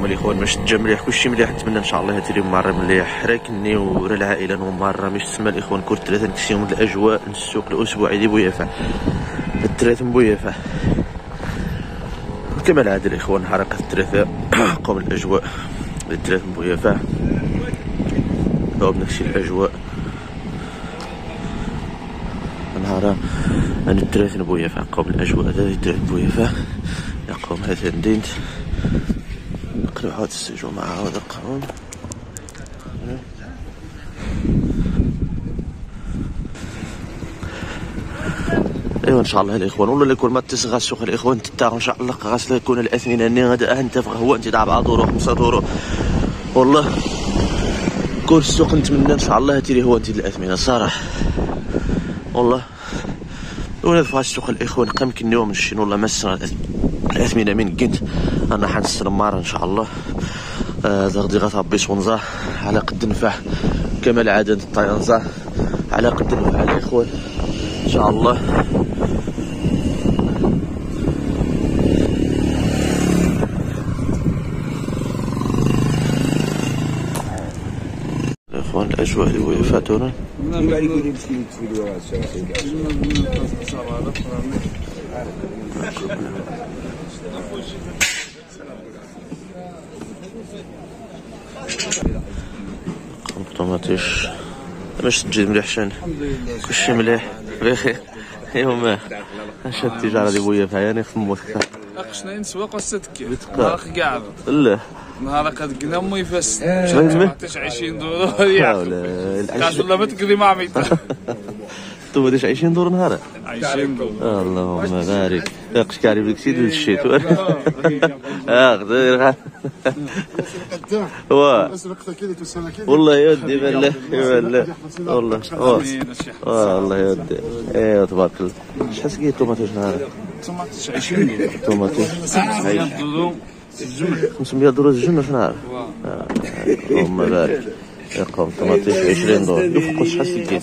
الاخوان باش تجا مليح كلشي مليح. نتمنى ان شاء الله هاتي اليوم مره مليح راكني ورا العائله مره مش تسمى الاخوان كل ثلاثه نكسيهم الاجواء السوق الاسبوعي ديال بويافا الثلاث من بويافا كما العاده الاخوان. حركه الثلاثاء قوم الاجواء الثلاث من بويافا بنكسي الاجواء نهار أنا الثلاث بويافا قوم الاجواء هذا الثلاث بويافا يقوم هذا ندينت نقلو عاود السجو مع عاود القوم. ايوا ان شاء الله الاخوان والله يكون ما تسغى السوق الاخوان تتاغ ان شاء الله غاسل يكون الاثمنه اني غدا انت هو انت تاع 4 دورو 5 دورو والله كل السوق نتمنى ان شاء الله هاتي لي هو انت الاثمنه صراحه والله. ولا في السوق الاخوان قمكن يوم نشين والله ما سنا الاثمنه من كنت انا حنسلم مار ان شاء الله. غادي غطبي ونزا على قد نفع كما العاده الطيانزا على قد نفع الاخوان ان شاء الله. الاخوان الاجواء اللي وقفاتونا طماطيش باش تجي مليح شان كلشي مليح بخير. ايوا اش التجاره ديال بويافا يعني خموت اقشنا نسواق وستكي نهارك قاعد لا نهارك دقنا امي فاس 20 دولار يا كاش ولا بتقضي مع ميت انتم داش 20 دور نهار 20 دولار اللهم بارك اقش كاري بك سيد الشيت اخذ والله يودي بالله بالله والله والله يودي ايوا تبارك الله. شحال سقيت طوماطيش نهار طوماطيش 20 دولار طوماطيش 500 دولار الجمله في نهار اللهم بارك يقوم طماطيش 20 دولار يفقس شحال سكيت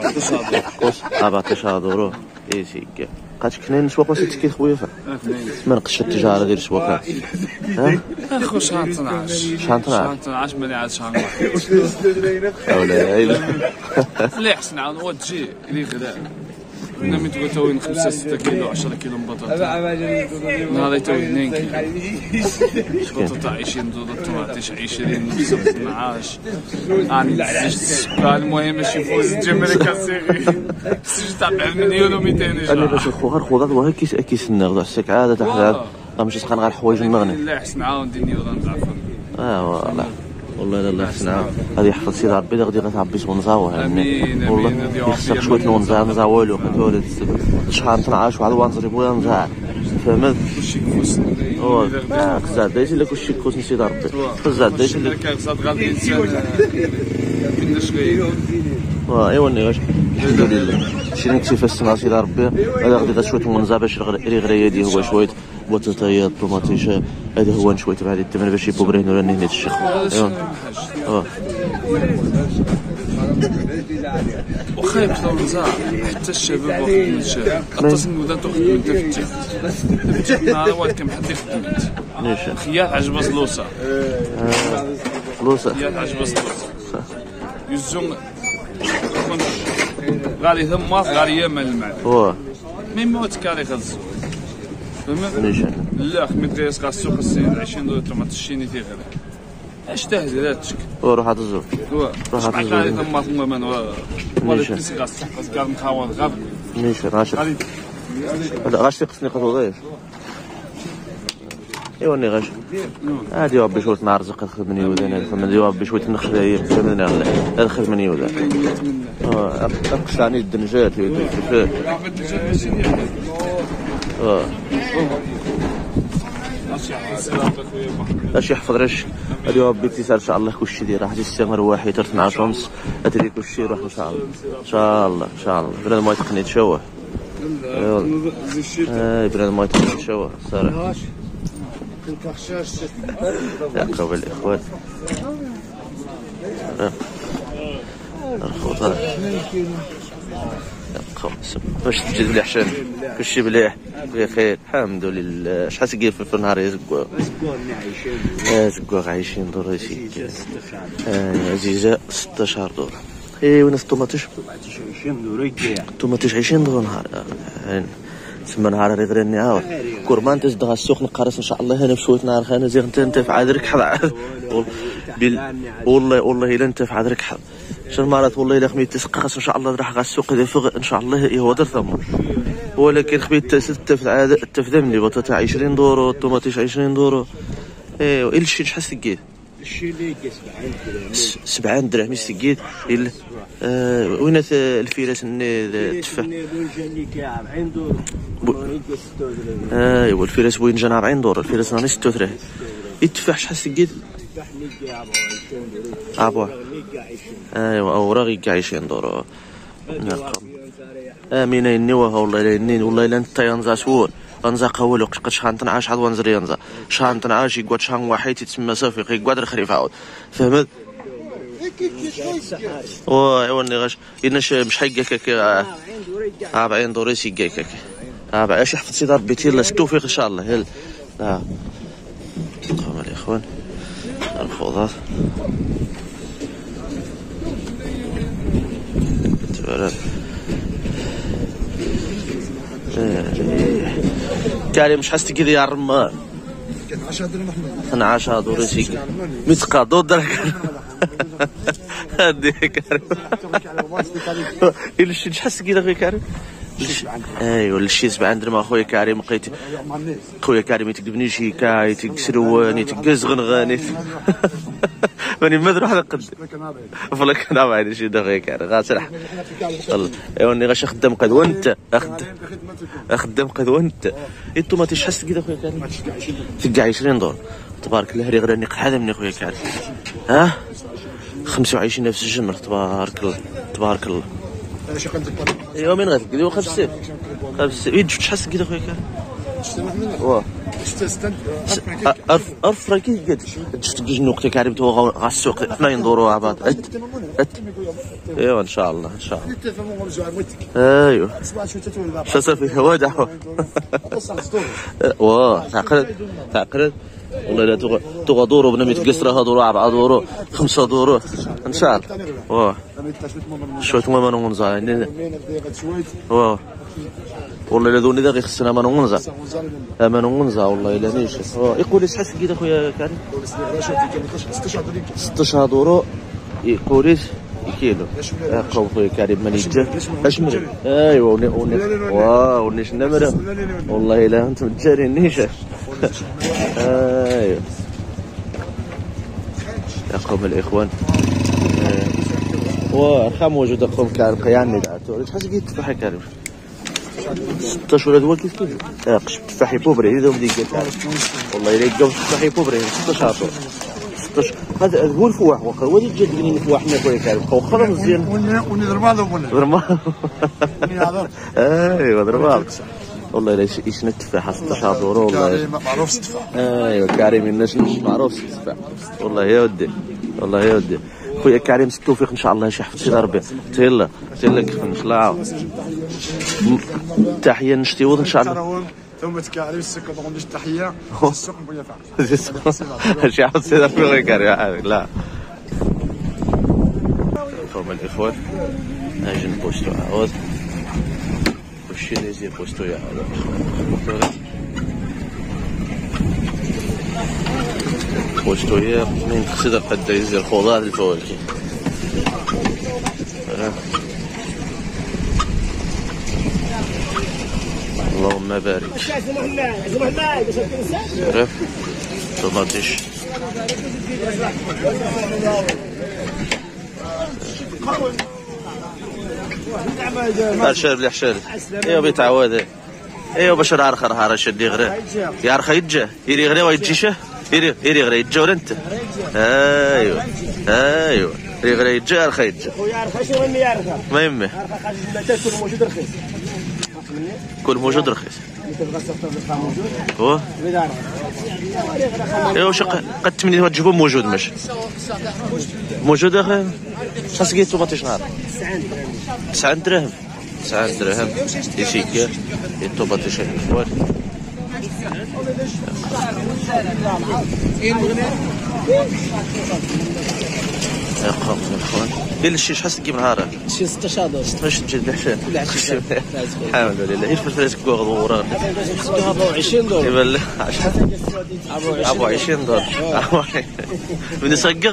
17 دولار اي سيكا بقات كنين نسواق وسط كيت خويا ما نقصش التجاره ديال السواق ها اخو شهر 12 ملي عاد شهر ولا اللي حسن عاود وتجي اللي غدا كنا متوين 5 6 كيلو 10 كيلو بطاطا نهار يتوي 2 كيلو بطاطا 20 دولار طماطيش 20 12 يعني السكر المهم ماشي فوز الجمرك كاسيغي تاع 1 مليون و 200 انا باش الخضار وها كيس النغ السك عاده تاع غنمشي سخن غير الحوايج النغني لا حسن عاود ديني ولا نضعف والله والله لا حسنا غادي يحفظ سيدي ربي غادي غتعبي ونزاوه امين والله يخسر شويه نونزا والو كتولد شحال 12 واحد وانزري بويا نزاع فهمت كلشي كوس زاد دايز الا كلشي كوس سيدي ربي زاد دايز الا كان غادي الانسان كنا شويه ايوا ني الحمد لله شي نكسي في السنه سيدي ربي هذا غادي شويه نونزا باش يغري يدي هو شويه بطاطايا الطوماطيش هذا هو شويه تبع هذه الثمن باش يبو برين ولا نهني الشيخ واخا يبقاو نزاع حتى الشباب واخد من الشباب حتى النوده تاخذ من التفتيح نهار واحد كان حد يخدم خياط عجبه زلوصه خياط عجبه زلوصه يزون غادي ثم غادي يامن الماء مي موت كاري غزو فهمت لا خميت غير سقى السوق السيد 20 دولار طماطيش شيني تي غير اش تهزلاتك روح هاد الزوق روح هاد الزوق ثم من ولا تنسي غاس كاع نخاوض غاب ماشي غاشي غاشي قصني قطوطيش ايوا ني غاشي هادي ربي شويه نعرزق الخدمه يودان الخدمه ديال ربي شويه نخدم فهمنا هذا الخدمه يودان اقشعني الدنجات كيفاه اش يحفظ رش هادي ربي تيسال ان شاء الله كلشي داير راح تستمر واحد 12 ونص هادي كلشي يروح ان شاء الله ان شاء الله ان شاء الله بنادم ما يتقني يتشوه بنادم ما يتقني يتشوه صراحه يا قبل الاخوات الخضار واش تجي مليح شان كلشي مليح بخير الحمد لله. شحال تقيل في النهار يا زكوا؟ زكوا عايشين دور سيدي عزيزة 16 دور. اي وين الطوماطيش؟ 20 دور الطوماطيش 20 دور نهار تسمى نهار غير نعاود كورمان تزدغ السوق نقرص ان شاء الله. انا بشويه نهار خانه زي انت في عاد ركحه والله الا انت في عاد ركحه شنو مرات والله الا خميت تسقاس ان شاء الله راح غا السوق هذا فوق ان شاء الله هو در ثم. ولكن خميت ستة في العاده تفدمني بطاطا 20 دورو الطوماطيش 20 دورو. ايوا الشي شحال سقيت؟ الشي اللي 70 درهم سقيت. الا وين الفيراس التفاح؟ ايوا الفيراس بوين جا 40 دور الفيراس راني 36. التفاح شحال سقيت؟ عبوا ايوا اوراغي كاع 20 دور. امين النوا والله الا نين والله الا انت ينزا سور انزا قول قد شحال تنعاش عاد وانزر ينزا شحال تنعاش يقعد شحال واحد تسمى صافي يقعد الخريف عاود فهمت. ايوا ني غاش يناش مش حقك 40 دور يسقيك 40 اش حفظتي دار بيتي الله التوفيق ان شاء الله. يلا قوم الاخوان الخضار تبارك كريم شحال تقي لي الرمان؟ 10 درهم احمد 10 دور سيك متقا درك هادي كريم الشي شحال تقي لك كريم؟ ايوا الشي 7 درهم اخويا كريم لقيت خويا كريم يتقبني شيكا يتكسرواني يتكزغنغاني ماني ما نروح نقد والله كنعرف على شي دغيا كريم غاسرح والله. ايوا اني غاش خدام قدوه انت خدام قدوه انت. الطوماطي شحال تقي اخويا كريم؟ تقى 20 دور تبارك الله. راه راني قحاله من اخويا كريم 25 نفس الجمر تبارك الله تبارك الله. ايوا من غتقليو 50 شفت شحال تقي اخويا كريم؟ واه أرف راكي قد شفت جوج نقطة كريم تو غا السوق 2 دورو عباد ايوا ان شاء الله ان شاء الله. ايوا صافي هو دحو واه تعقل والله لا تغا دورو بنا متقصرها دورو 4 دورو 5 دورو ان شاء الله. واه شويه ما نونزا واه والله الا دوني غير خصنا ما نونزا والله الا نيش. يقول لي شحال سقيت اخويا كريم؟ 16 دورو يقول لي كيلو. قول خويا كريم ماني جا اش من ايوا واو ونيش نمره والله الا انت متجاري نيش. ايوا يا قوم الاخوان وارخا موجود اخوهم كريم قيعني دعاتو شحال سقيت تفاح كريم؟ 16 ولا دوا كيف قش تفاحي بوبري هذا وديك والله الا يلقاو تفاحي بوبري 16 هذا هو الفواح واخا هو اللي جا بنين الفواح حنا خويا كريم بقاو خرا مزيان وني ضربال ايوا ضربال والله الا يشنا التفاحه 16 دورو والله معروف التفاح. ايوا كريم الناس معروف التفاح والله يا ودي والله يا ودي. خويا كريم التوفيق ان شاء الله شي حفظتي ربي تهلا كيف ان شاء الله. تحيه نشتيوض ان شاء الله ثم كريم السكر ما عنديش تحيه السوق نبغي فعلا شي حفظتي ربي كريم لا فهم الاخوان اجي نبوستو عاود وشي اللي يزيد بوستو يا هذا بوستو هي من تقصد قد يزيد الخضار الفواكه اللهم بارك. عرف طماطيش الشارب الحشارب ايوا بيتعود ايوا باش نعرف راه شدي غير يعرف يتجا يري غير ويتجيشه يري غير يتجا ولا انت ايوا يري غير يتجا راه يتجا شنو اللي يعرفها ما يمه كل موجود رخيص كل موجود رخيص هو ايوا واش قد 8 تجيبو موجود ماشي موجود اخي خاصك الطوماطي شنهار 9 دراهم 9 دراهم يسيك الطوماطي شي اخوان يقرب الاخوان دير الشي شحال تجيب نهار شي 16 دولار 16 تجي الحشان الحمد لله غير فلفلات كوغ وراه 24 دولار يبان لك شحال 24 دولار من يصقغ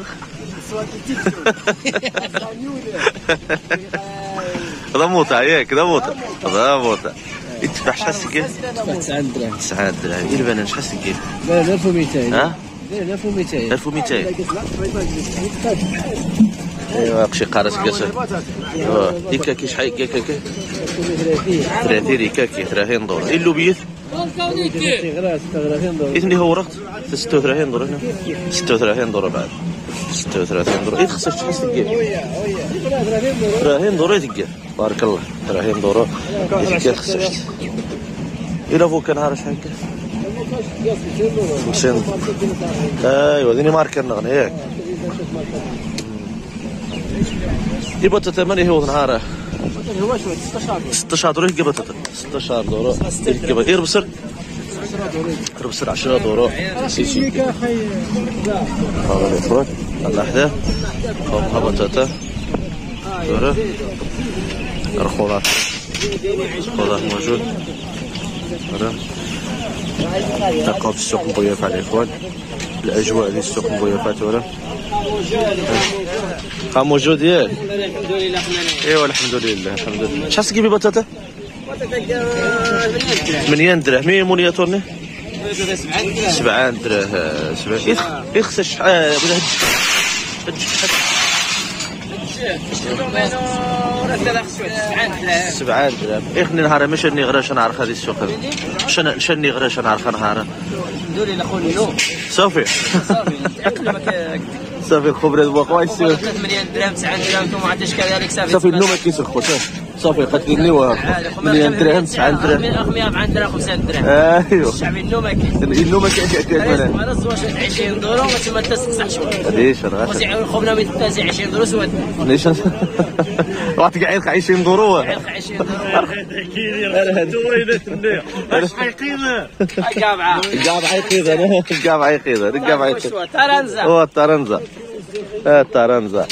هذا موطع ياك هذا موطع يتباع شحال سكين 9 دراهم 9 دراهم غير البنان شحال سكين لا 1200 ها 1200 1200 ايوا شي قارص كاسه كاكي شحال كاكي 30 كاكي 30 دولار اللوبيات 36 دولار اللي هو رقت 36 دولار هنا 36 دولار بعد 36 دولار ايه خصك شحال تجيب 30 دولار تجيب بارك الله 30 دولار تجيب خصك الا فوق نهار شحال هكا 50 ايوا ديني ماركه نغني ياك يبقى تتمنى هو نهار هو شويه 16 دولار يجيب 16 دولار يجيب غير بصر بصر 10 دولار سيسي هذا الفرق الله حدا فوقها بطاطا دولار الخضار الخضار موجود هذا تلقاو في السوق مضيفة الاخوان الاجواء ديال السوق مضيفات ولا موجود ياك ايوا الحمد لله شحال تجيبي بطاطا 8 دراهم مي موليه تورني 7 دراهم 7 يخسر شحال بلا هاد 7 دراهم اخني نهار ماشي ني غراش نعرف هذه السوق شني غراش نعرف نهار دوري لاخوني نو صافي تاقلمك صافي الخبره دابا خويا 8 دراهم 9 دراهم انتم ما عندكش كذلك صافي النوم ما كيسرق خويا صافي قتلني 8 دراهم 9 دراهم 140 دراهم 5 دراهم ايوا الشعبي النوم ما كاين النوم ما كاين انا زواج 20 دولار ما تسقسح شويه ليش راه وزع خبنا من التازي 20 دولار سواد ليش واحد كاع يلقى 20 دولار 20 دولار اش حيقيمه كابعه يقيد انا كابعه يقيد ترنزا هو الترنزا الترنزا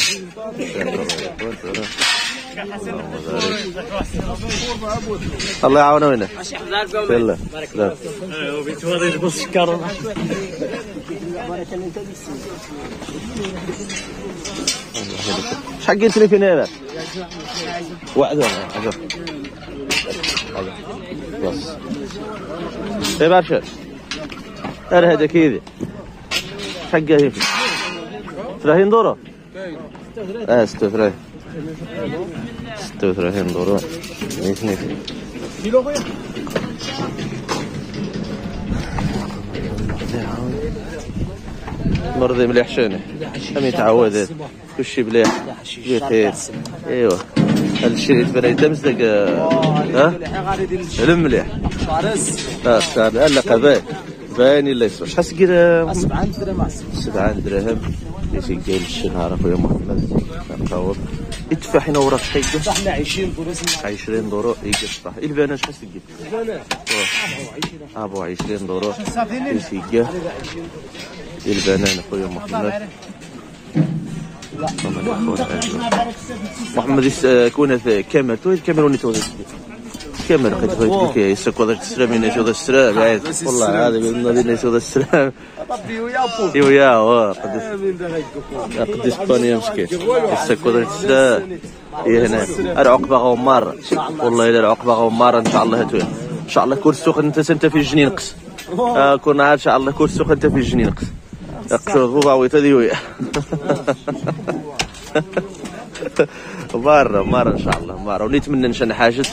الله يعاونه وينك يلا سلام شحال قلت لي فين هذا واحد بس ايه برشا انا هذا كيدي شحال هي 30 دولار 36 36 دولار اثنين مرضي مليح شاني هم يتعودات كلشي مليح بخير ايوا هذا الشيء اللي تبان يدام مزدق ها المليح لا قباك باين لا يسوى شحال سكير 7 دراهم 7 دراهم يجي قال الشهر اخويا محمد نقاوب التفاح هنا وراك شحال يجي احنا 20 دولار 20 دولار يجي التفاح البنان شحال تجي البنان 24 دولار يجي البنان اخويا محمد محمد كون كامل تو الكاميروني تو كامل قد فايت لك يسكو هذاك السلام ينشو هذا السلام والله هذا قلنا ينشو هذا السلام يا قديش باني مسكين يسكو هذاك السلام هنا العقبه غمار والله الا العقبه غمار ان شاء الله ان شاء الله كل سوق انت في الجنين قص كنا ان شاء الله كل سوق انت في الجنين قص يقصو غاويته ديويا مرة ان شاء الله مرة ونتمنى نشان حاجة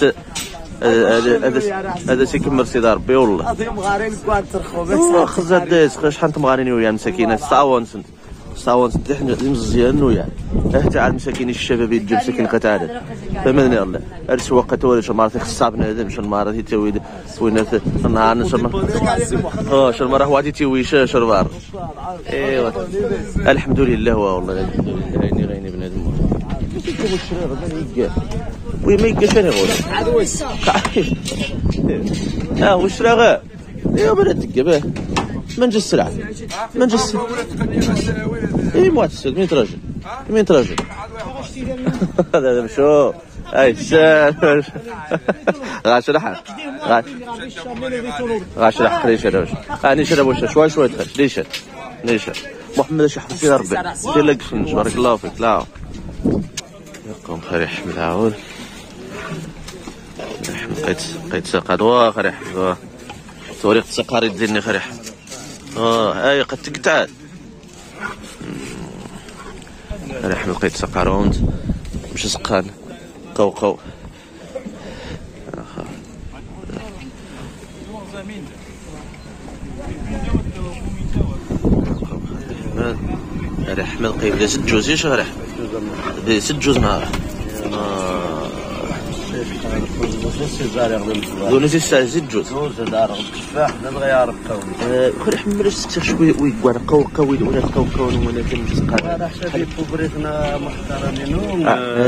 هذا سي كمل سيدي ربي والله مغارين كوان ترخو خزات دايس شحال تمغارين ويا مساكين 9 ونص صاونت تحنا مزيان ويا تاع المساكين الشباب يجي مساكين قتاله فهمني الله ارس وقت ولا شو مرات خصاب بنادم شو مرات يتويد وين النهار شو مرات واحد يتوي شربار ايوا الحمد لله والله الحمد لله اني غيني بنادم كيفاش الشرير غادي يقال وي ما يقالش انا غول واش راه غا يا بلاد دقه من جا السلعه من جا السلعه اي مواتسد مين تراجل مين تراجل هذا مشو اي شال غاشرح غاشرح ليش هذا اني شرب واش شوي شوي دخل ليش محمد اش حفظ يا ربي دير لك بارك الله فيك لا يقوم خير يحمد عاود قيت ساقط وا خير يحمد طريقة سقاري تزيني خير يحمد اي قد تقطع خير يحمد قيت سقاروند مش سقان قوقو خير يحمد قيب دي 6 جوز ياش خير يحمد دي 6 جوز نهار دوني سي 6 جوز دار التفاح نبغي يعرف خير يحمد بلاش تكثر شويه ويقوى قوقو ولا قوقو ولا كان مش سقان انا حسابي بوبريتنا محترمين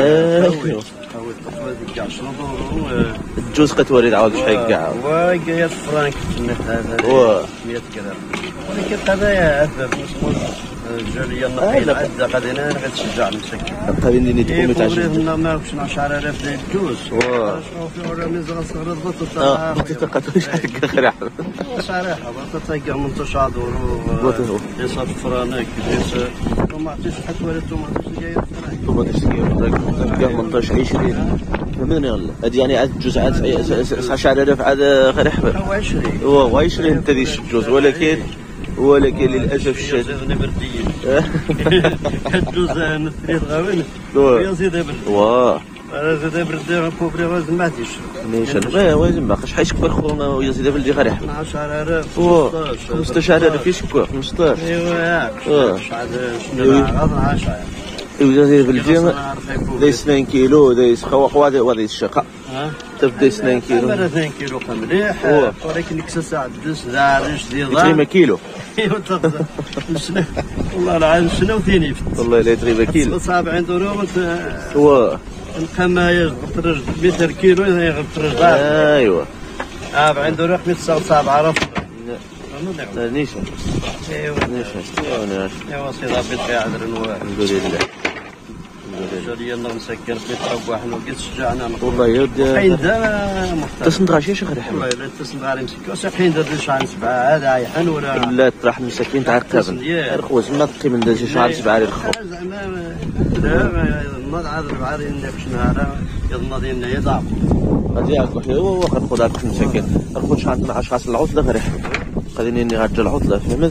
الجوز قتوري عاود شحال كاع وكاع فرانك هذا 100 كذا ولكن قضايا الجاليه النقيله عندها قضينا غتشجع المساكين قضينا اللي تكون متعجبين ما كنتش 10000 ديال الجوز شوفوا راه ميزان صغيره بطاطا بطاطا شحال خير احمد صراحه بطاطا كاع 18 دورو يصاب فرانك وما عرفتش حتى ولا الطوماطيش جايه الطوماطيش كاع 18 20 فهمني والله هذه يعني عاد الجوز عاد 19000 عاد خير احمد هو 20 انت ديش الجوز ولكن للاسف الشديد برديين الجوز نثريت غاوين يزيد برد واه زيد برد بوبري غازم ما عادش نيشان وازم باقي شحال يكبر خونا يزيد بلدي غير يحمل 10000 15000 يشكو 15 ايوا شحال شنو غادي 10 يزيد بلدي دايس 2 كيلو دايس خوا هذا الشقه تبدا 2 كيلو 2 كيلو مليح ولكن ديك الساعه دوز دارش ديال كيلو ايوا والله العظيم شنو ثاني والله لا تغيب كيلو 70 درهم هو القمايه غطرج متر كيلو غطرج ايوا 40 درهم 7 عرف نيشان ايوا نيشان ايوا سي ربي يعذر الحمد لله ديالنا مسكر في الطباح وقيت شجعنا والله يا ودي حين دا محترم تصندغ شي غير حمد والله لا تصندغ لي مسكر حين دا شهر 7 هذا يحن ولا لا طرح مساكين تاع القابل الخوز ما تقي من دا شهر 7 الخو زعما لا ما عاد 4 باش نهار يضنا ديالنا يضعف غادي ياكل هو واخا ناخذ هذاك مساكين ناخذ شحال من 10 العطله غير يحمد خليني غادي العطله فهمت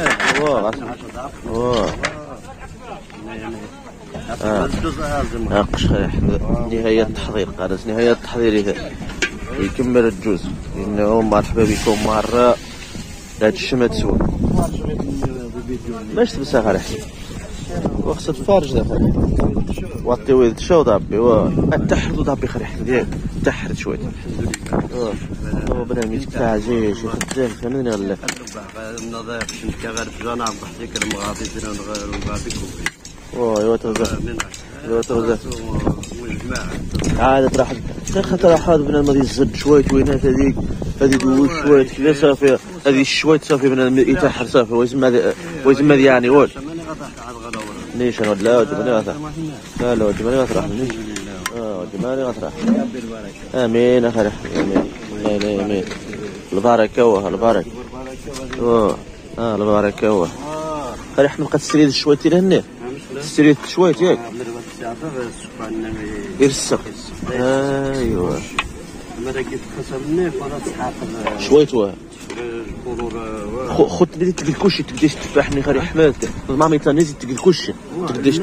واه ناقش خير احمد نهاية التحضير قالت نهاية التحضير يكمل الجوز انه مرحبا بكم مرة هاد الشمات سوا باش تبسا غير احمد وخص تفارج دابا وطي ويد شو ضابي تحرد ضابي خير احمد ياك تحرد شويه هو بنادم يتفاعل زي شي خدام فهمني ولا النظافه شنكا غير في جناب بحديك المغاطي ديال بكم ايوا توزع عاد راح خاطر حاض بنادم غادي يزد شويه وينات هذيك هذه دوز شويه كذا صافي هذه الشويه صافي بنادم يتحر صافي ويزم يعني واش ليش انا لا جمالي غطرح لا جمالي غطرح جمالي غطرح امين اخي امين امين البركه واه البركه البركه واه خير احمد قد تستريد شويه لهنا تستريد شويه ياك يرسق ايوا ماذا كيف خسرني فانا تحقق شويه واه خذ ديك الكوشي تقدرش تفاحني خير احمد ما ميتانيز تقدر الكوشي تقدرش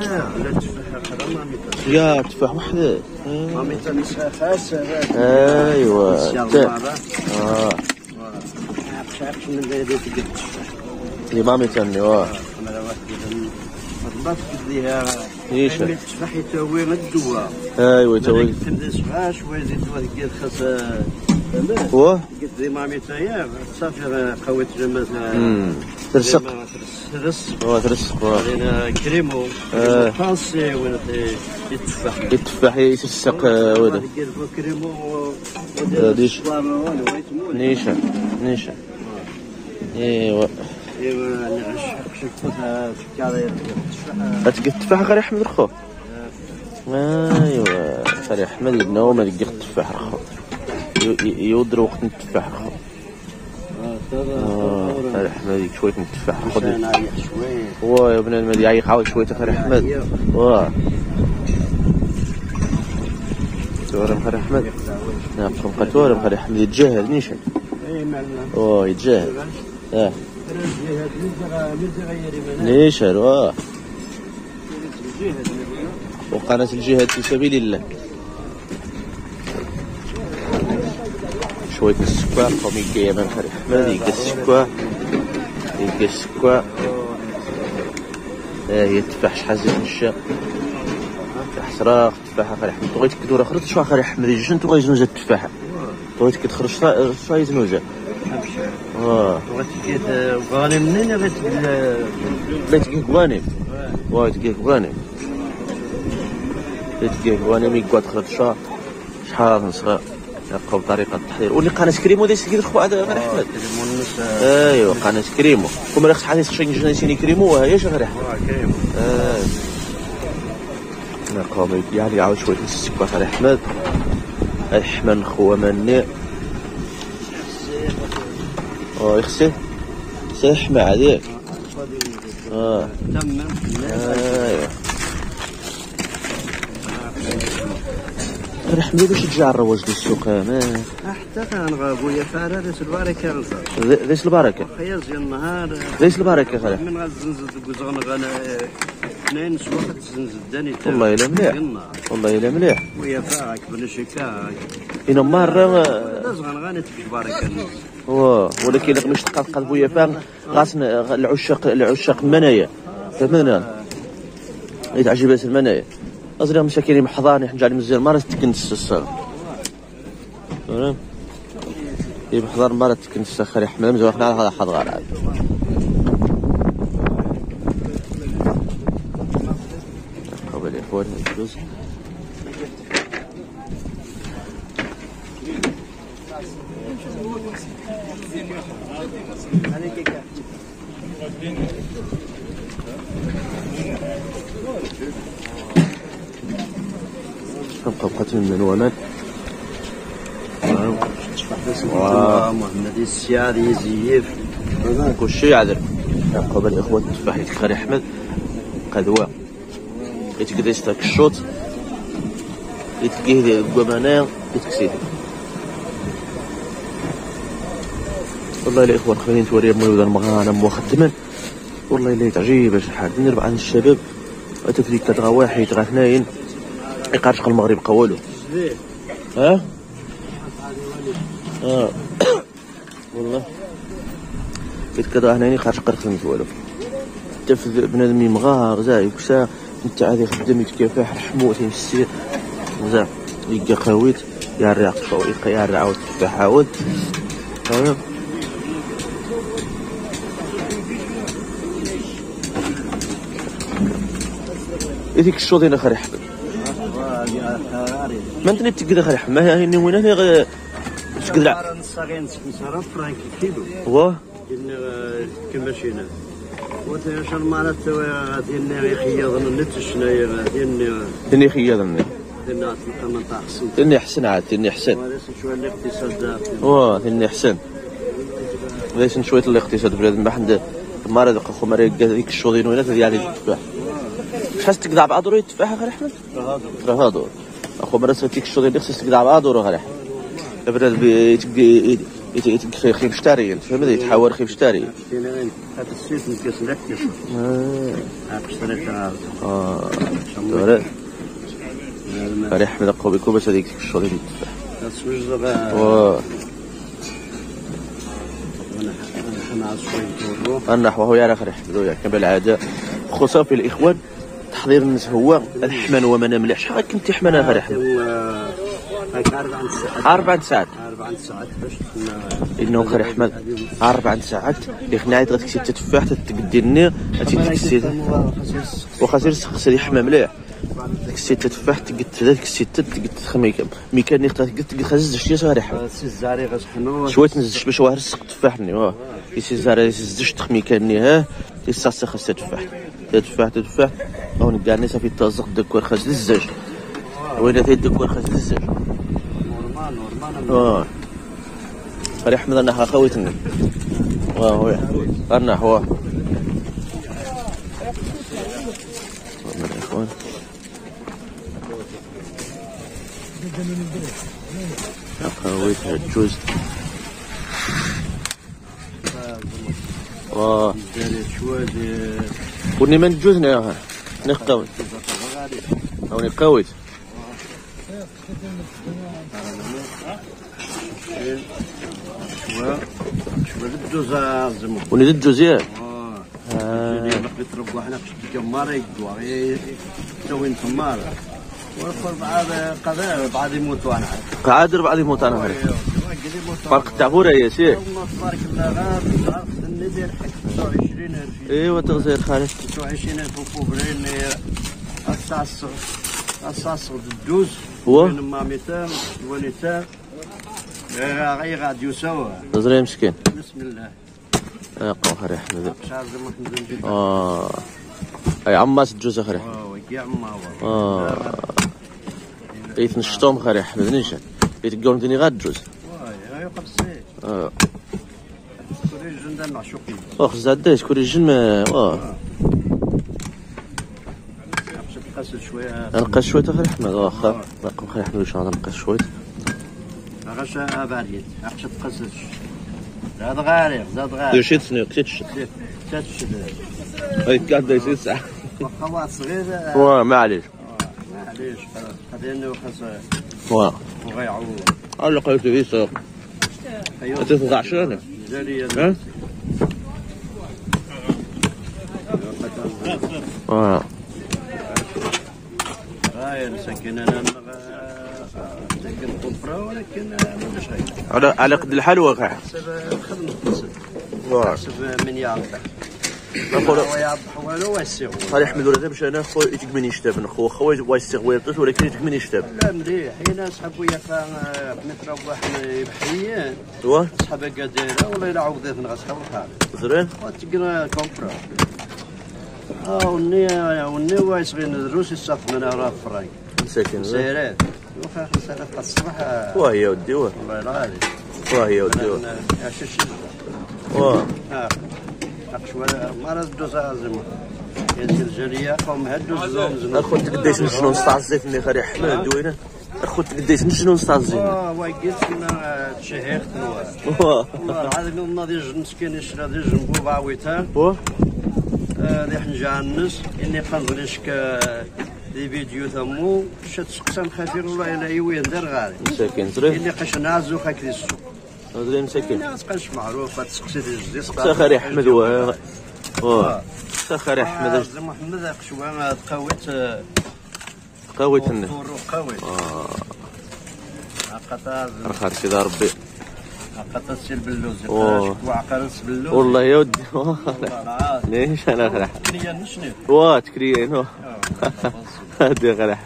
يا تفاح وحده ما ميتانيز خاصه ايوا اللي ما ميتاني بس كديها نيشان التفاح يتاوي غير الدواء. ايوا يتاوي تبدا صغار شويه زيد دواء ديال خاص واه قلت لي مامي تايا صافي قويت مثلا ترسق ترس ترسق علينا كريمو فانسي ولا التفاح التفاح يترسق وهذا كريمو ديش نيشان ايوا التفاح غير احمد رخو ايوا غير احمد ابنه ما لقى التفاح رخو يودر وقت التفاح رخو غير احمد شويه التفاح رخو واه يا بنادم هذا يعيق عاود شويه غير احمد واه تورم غير احمد نعم بقى تورم غير احمد يتجاهل نيشان واه يتجاهل نيشان واه وقناة الجهاد في سبيل الله. شوية السكر قوم يلقى يمن خير احمد يلقى السكر هي التفاح شحال زيد نشا تفاح صراخ تفاحة خير احمد بغيتك تدور خرجت شحال خير احمد يجي انت بغا يزنوزا التفاحة بغيتك تخرج شحال يزنوزا بغيت غانم منين بغيت غانم بغيت غانم غانم يقعد خرج شحال نصغر يبقى بطريقه التحضير واللي قناه كريمو دايس كي الخوا هذا غير احمد ايوا قناه كريمو كون راه شحال خصك نجي كريمو ها هي غير احمد كريمو نقوم يعني عاود شويه السكر غير احمد احمد خو مني يخسي سيحمى عليك تمام ايوا غير احمد باش تجي الرواج ديال السوق ما حتى كنغابو يا فارا ديس البركه نصر ديس البركه خياز ديال النهار ديس البركه خير من غنزنزل كوزغنغ اثنين سواق تزنزل داني والله الا مليح والله الا مليح ويا فاك بلا شكاك انا مره زغن غاني تبارك ولكن الا مش تلقى قلبو يا فاهم غاسنا العشاق المنايا فهمنا يتعجب المنايا أزرق مساكين محضاني حنجعل مزيان مرة تكنس الصغر تمام محضر مرة تكنس خير احمد مزوق حنا هذا حضغار عاد قبل يا اخواني الفلوس بقات من ومن محمد السياري زيف كلشي عذر قبل الاخوات التفاح يتخري احمد قدوه يتقدر يستاك الشوط يتلقيه ديال الكومانا يتكسيد والله الاخوان خليني نتوري مولود المغانم وخدما والله الا تعجيب شحال من 4 الشباب اتفريك كتغا واحد غا اثنين يقارشق المغرب قولو والله كذا هنا يقارشق رخص والو حتى في بنادم يمغار زاي وكسا انت عادي خدام يتكافح حموت يمسي زاي يلقى قويت يريق شوي يريق عاود التفاح عاود يديك الشوط هنا خير احمد ما انت تقدر خير احمد ما هي وين هنا تقدر صاغين مسرف فرانك كيلو واه كما شينا وتا شال مالات ديالنا يخيض النت شنايا ديني خياضني دينا تلقى تاع حسن ديني حسن عاد ديني حسن شويه الاقتصاد واه ديني حسن ليش شويه الاقتصاد بلاد ما حد مرض اخو مريض ديك الشوطين وين ديال التفاح شحال تقدع بعضو التفاح غير احمد هادو اخو مرة ساتيك الشوطين اللي خصك تقدع بعضو غير احمد بلاد يتكفي خيف شتاري فهمتي يتحاور خيف شتاري هذا السيف نكاس الاقتصاد اشتريتها غير احمد اقوى بكم باش هذيك الشوطين التفاح النحو هو يعرف ريحته كما بالعاده خو صافي الاخوان تحضير الناس هو الحمان هو ما مليح. شحال كنتي حمانه غير حمد؟ هاك 4 ساعات 4 ساعات 4 ساعات باش انه خير احمد 4 ساعات اللي خناعيت غتكسي التفاح تتقدي النير غتكسي وخا سير يحمى مليح تكسي التفاح تقد تكسي تقد خميكم ميكاني تقد خزز شي صغير حمد الزاري غتحنو شويه نزج باش واه رسق التفاحني واه يسيزار يسزج تخميكاني ها يساسا خاص التفاح او نكاني صافي تازق دكور خاص الزج وين تيدكور خاص الزج نورمال غير احمد انا خويتني واه انا هو الاخوان خويت الجوز واه وني من جوزنا يا نقاوي او نقاويت وني الجوزيات بقيت ربوا حنا في الكماره يدوا توين تمار والخر بعد قدر بعد يموتوا انا قادر بعد يموت انا هري فرق تعبوره يا سي تبارك الله غاب ندير حق 29000 ايوا تغزير خالد 29000 فوبرين اساس الدوز هو ما ميتام ونيتام غير غادي يسوى تغزير مسكين بسم الله قو خير احمد شعر محمد اي عماس الجوز خير وكي عما يتنشطهم خير احمد نيشان يتقون دني غاد الجوز واي قبسي كوري جن معشوقين زاداش كوري جن ما نقص شويه نقص شويه خير احمد واخا باقي خير احمد ان شاء الله نقص شويه غاشا باريت عقش تقصش زاد غاري شي تسنيو كتش تاتش هاي قاعد يصير ساعه واخا صغير معليش معليش خلينا وخاص وغيعو على قلت لي سوق تفضع شنو ها غاير ساكن انا ساكن كفره ولكن ماش على قد الحلوى كاع حسب من يعرف نقول يعرف والو ويسيغ خالي احمد ولا باش انا خو يتكمن يشتاب نخو خويا ويسيغ ويطيش ولكن يتكمن يشتاب لا مليح حين صحابو يا متر واحد بحيان ايوا صحابه قاديره والله الا عوضت نغسل الحال زرين وتقرا كومبرا وني وايسغي ندروس الصف من راه فرانك مساكين سيرات وخا 5000 الصباح واه يا ودي واه والله العالي واه يا ودي واه واه شويه مرض دوز عزمه يدير الجاليه قوم هدوز زوم اخو تقديش نشنو نص تاع الزيت اللي خالي احمد دوينه اخو تقديش نشنو نص تاع الزيت وقيت لنا تشهيخ والله العظيم ناضي مسكين يشرى دي جنبو بعويتان اللي حنجا الناس اني قنظريشك دي فيديو ثمو شات سقسام خفير والله الا يوين دار غالي مساكين زرين اللي قش نعزو خاكري السوق زرين مساكين ما تبقاش معروفه تسقسي الجديد سخر احمد واه سخر احمد محمد قشوه قويت الناس قويت عقتا رخار كذا ربي عقتا السيل باللوز وعقرس باللوز والله يا ودي ليش انا غرح تكريا نشني تكريا هادي غرح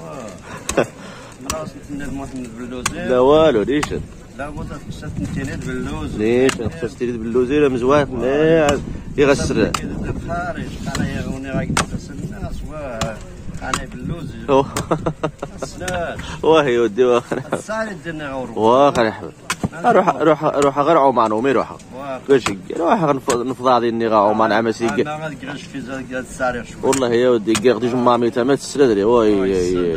راس محمد باللوز لا والو ليش لا بد خصك تنتينيد باللوز ليش خصك تريد باللوز لا مزوان لا يغسر خارج انا يغوني غادي تغسل الناس انا باللوز واه يا ودي واه السالي دينا غورو واه خلي حبيبي روح غير مع نومي روح نفضى هذه النغا ومع عمسي انا ما نقراش في زاد الساري شويه والله يا ودي غادي جمامي تما تسردري واي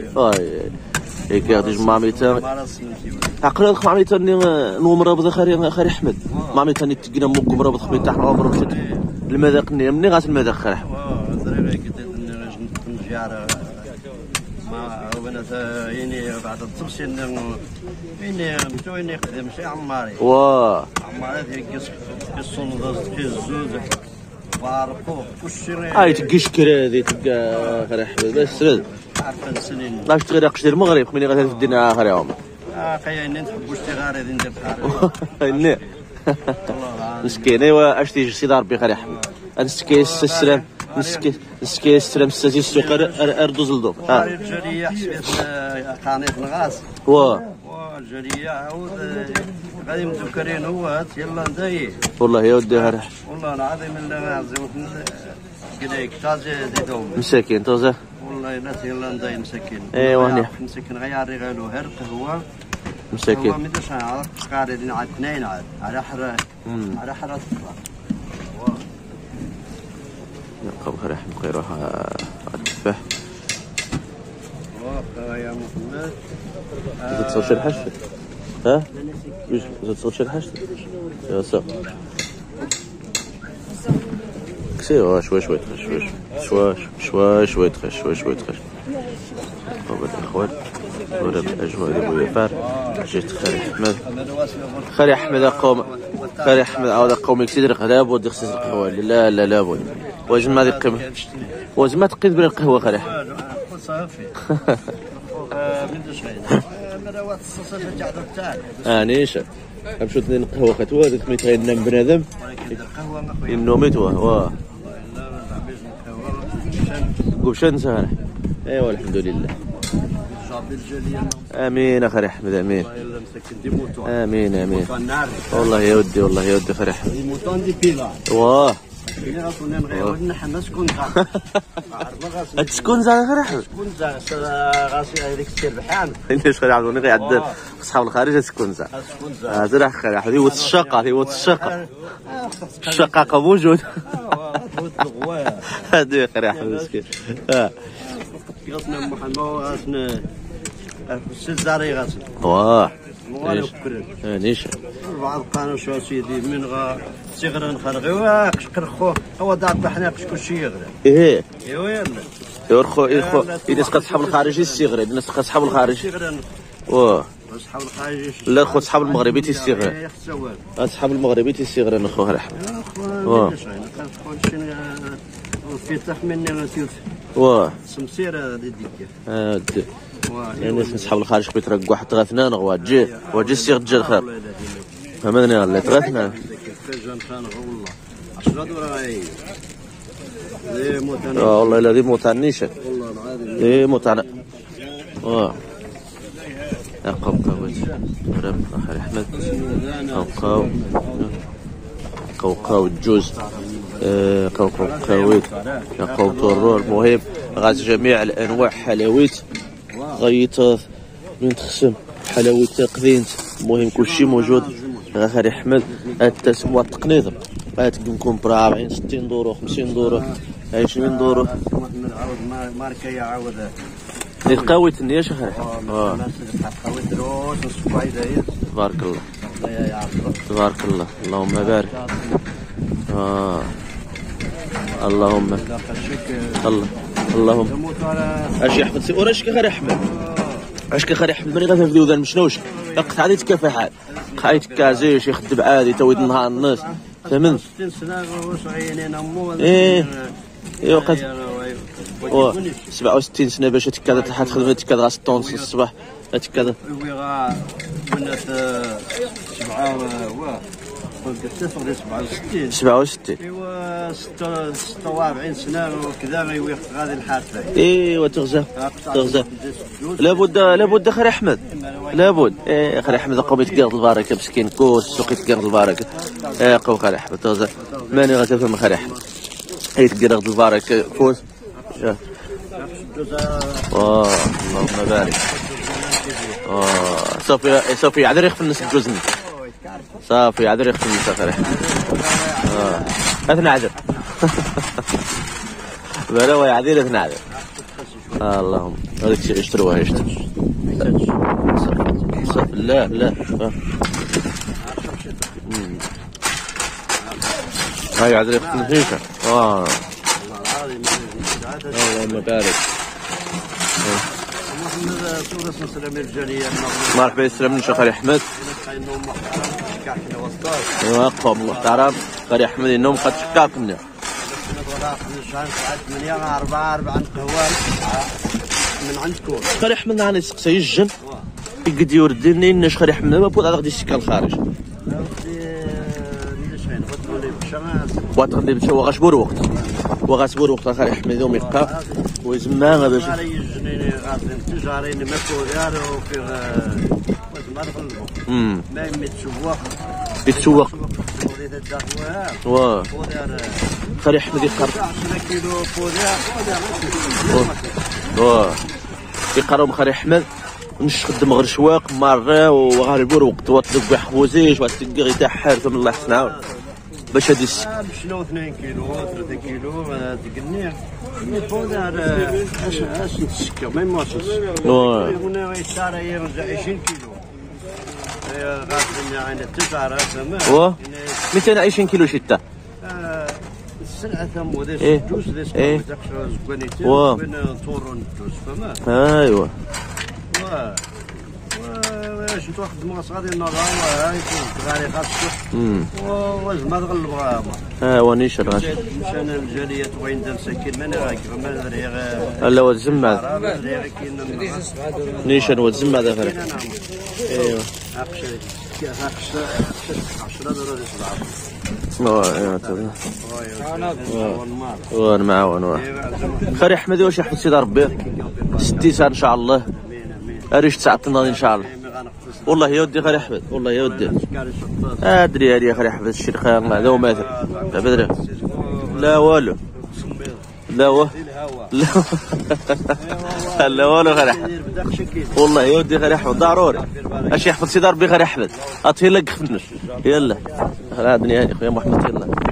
غادي جمامي تما عقل الخ مامي تاني نومر رابط خير احمد مامي تاني تقنا موكم رابط خبي تاع عمر المذاق مني غاس المذاق خير احمد دري قد نجار ما وانا يعني بعد التفصيل يعني متوين يخدم شي عماري واه عماري يقص قصون ضز الزوز بارقو كلشي هاي تلقى شكرا هذه تلقى خير احمد بس سرد عارفه سنين لاش تغير قشدير المغرب خميني غادي تدينا اخر يوم قايلين نحبوا شتي غير هذه ندير بحال ني مسكين ايوا اش تيجي سيدي ربي خير احمد نسكيس السلام نسكيس السلام سازي السوق اردوز لدوم الجاليه حسبت قانيت الغاز الجاليه عاود غادي مذكرين هو يلا نداي والله يا ودي هرح والله العظيم الا عزمت كذاك تازي زيدهم مساكين توزه والله لا يلا نداي مساكين ايوا هني مساكين غير غالو هر قهوه مساكين هو مداش عارف قاعدين على اثنين على حرا على حرا نقوم خير احمد خير روح التفاح يا محمد تتصل شي الحاجة ها تتصل شي الحاجة يا صاح كسير شوي شوي تخش قبل الاخوان ولا بالاجواء ديال بويفار جيت خالي احمد قوم خالي احمد عاود قوم يكسير غدا بود يخصص القهوه لا بود واش ما ديقيم واش ما تقيد بلا القهوه خالي احمد صافي من دشين مروات الصوصات تاع دكتور انيش نمشيو ندير القهوه خاتوا هذيك ملي تغنم بنادم القهوه ما خويا النوميت واه لا ما نعملش القهوه قبشان سهل ايوا الحمد لله امين اخي احمد امين امين والله يا ودي اخي احمد واه تسكن زعما غير احمد تسكن غاسي هذيك السير بحال علاش غير عاودوني غيعدل اصحاب الخارج تسكن زعما هذا اخي احمد هو الشقه الشقاقه موجود هذا اخي احمد مسكين غاسنا محمد غاسنا السزاري غاسنا واه نيش بعض قانون شو سيدي من صغر نخرغوا قرخو هو داب حنا كلشي يغرى ايه يلا يرخو اذا سقط صحاب الخارجي الصغر اذا سقط صحاب الخارج واه صحاب الخارج لا خو صحاب المغربي تيصغر صحاب المغربي تيصغر نخو راه واه في تخمين نتيف واه سمسيره ديك يعني صحاب الخارج بيترقوا حتى غاثنا نغوا تجي السيغ تجي الخير فهمتني الله تغاثنا والله لا دي موتانيشه دي موتانا قوقاوات رب اخي احمد قوقاو الجوز قوقاويت قوطرور المهم غاز جميع الانواع حلاويت غيطاط من تخسم حلاوه تقدينت المهم كلشي موجود اخي احمد التسم والتقنيط غتكون برا 40 60 دورو 50 دورو 20 دورو ماركه يعاود القاويت النياش اخي تبارك الله تبارك الله اللهم بارك اللهم اللهم اش يحفظ سي وراش كغير احمد اش كغير احمد ملي غتبداو ذا المشنوش قطع هذه تكافحات قايت كازيش يخدم عادي تويد نهار الناس فهمت 60 سنه واش عينينا مو ايه قد 67 سنه باش تكاد تلحق تخدم تكاد غا 6 ونص الصباح تكاد ويغا ولات 67 ايوا 46 سنه وكذا غيوقف غادي الحافه ايوا تغزى لابد خير احمد لابد خير احمد قوم يتقرض البركه مسكين كوس سوق يتقرض البركه قوم خير احمد تغزى ماني غتفهم خير احمد يتقرض البركه كوس اللهم بارك صافي عذر يخف الناس الجوزني صافي عذر يخف الناس خير احمد اثنى عذر بلا ويا عذير اثنى عذر اللهم هذاك الشيء اشتروها صافي لا هاي عذر يخف الناس اللهم بارك مرحبا يسلم خالي احمد ايوا قوم محترم خالي احمد انهم قد شكاكنا شحال 8 4 قهوه من عندكم. خلي احمد انا نسقسي الجن يقد يورد لي ناش خلي احمد ما بود غادي السكه الخارج وغتغلي بشي وغاشبور وقت وغاسبور وقت خلي احمد يوم يبقى ويزمان باش يجنيني غادي تجارين ما كودار وفي ما تغلبوا ما يتسوق واه خلي احمد يقرب 10 كيلو فوديا واه يقراو خلي احمد نش خدم غير شواق مره وغالبور وقت وطلق بحوزيش وتلقى تاع حارث من الله يحسن باش هادي شنو 2 كيلو 3 كيلو تقنيه فوديا اش نتسكر ما يموتش هنا يشتري يرجع 20 كيلو غادي يعني التجاره تمام 220 كيلو شتى السلعه ثم وداش جوز داش تقشر زكوانيتي وين طورون جوز فما ايوا واش تاخذ مغص غادي نوض هاي غادي خاصك وزعما تغلب ايوا نيشان غاش مشان الجاليات وين دار ساكن من راك ما دري لا والزماد نيشان والزماد هذا ايوا عقشه 10 دولار معاون خير احمد واش يحفظ سيدي ربي 6 ان شاء الله اريش تعطينا ان شاء الله والله يا ودي خير احمد والله يا ودي ادري هذه خير احمد الشيء خير هذا هو ماثل بدري لا والو لا لا والو خير احمد والله يا ودي خير احمد ضروري اش يحفظ سيدي ربي خير احمد اطفي لك خفنش يلا هذا يا خويا محمد يلا